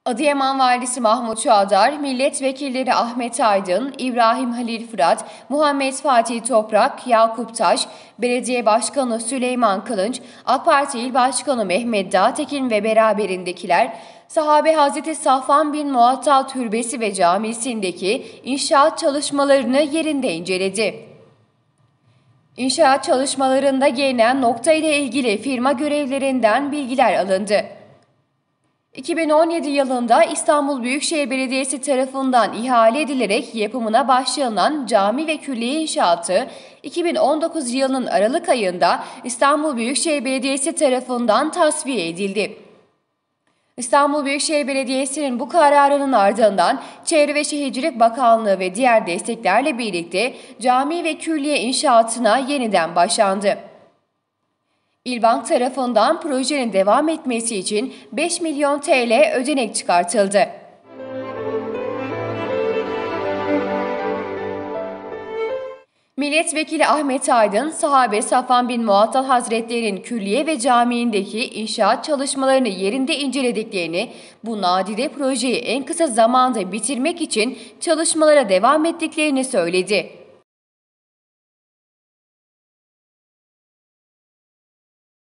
Adıyaman Valisi Mahmut Çağdar, milletvekilleri Ahmet Aydın, İbrahim Halil Fırat, Muhammed Fatih Toprak, Yakup Taş, Belediye Başkanı Süleyman Kılınç, AK Parti İl Başkanı Mehmet Dağtekin ve beraberindekiler, Sahabe Hazreti Safvan bin Muattal Türbesi ve Camisi'ndeki inşaat çalışmalarını yerinde inceledi. İnşaat çalışmalarında gelinen nokta ile ilgili firma görevlilerinden bilgiler alındı. 2017 yılında İstanbul Büyükşehir Belediyesi tarafından ihale edilerek yapımına başlanılan cami ve külliye inşaatı, 2019 yılının Aralık ayında İstanbul Büyükşehir Belediyesi tarafından tasfiye edildi. İstanbul Büyükşehir Belediyesi'nin bu kararının ardından Çevre ve Şehircilik Bakanlığı ve diğer desteklerle birlikte cami ve külliye inşaatına yeniden başlandı. İlbank tarafından projenin devam etmesi için 5 milyon TL ödenek çıkartıldı. Milletvekili Ahmet Aydın, Sahabe Safvan bin Muattal Hazretleri'nin külliye ve camiindeki inşaat çalışmalarını yerinde incelediklerini, bu nadide projeyi en kısa zamanda bitirmek için çalışmalara devam ettiklerini söyledi.